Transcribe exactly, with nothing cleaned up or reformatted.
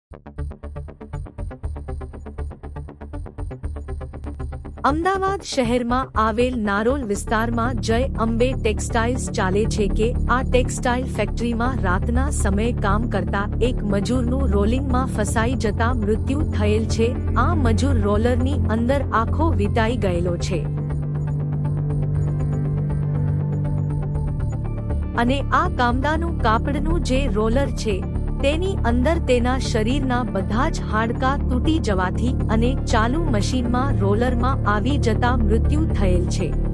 અમદાવાદ શહેરમાં આવેલ નારોલ વિસ્તારમાં જય અંબે ટેક્સટાઇલ્સ ચાલે છે કે આ ટેક્સટાઇલ ફેક્ટરીમાં રાતના સમયે કામ કરતા એક મજૂરનું રોલિંગમાં ફસાઈ જતા મૃત્યુ થયેલ છે। આ મજૂર રોલરની અંદર આખો વીંટાઈ ગયેલો છે અને આ કામદાનું કાપડનું જે રોલર છે તેની અંદર તેના શરીરના બધા જ હાડકાં તૂટી જવાથી અને ચાલુ મશીનમાં રોલરમાં આવી જતા મૃત્યુ થયેલ છે।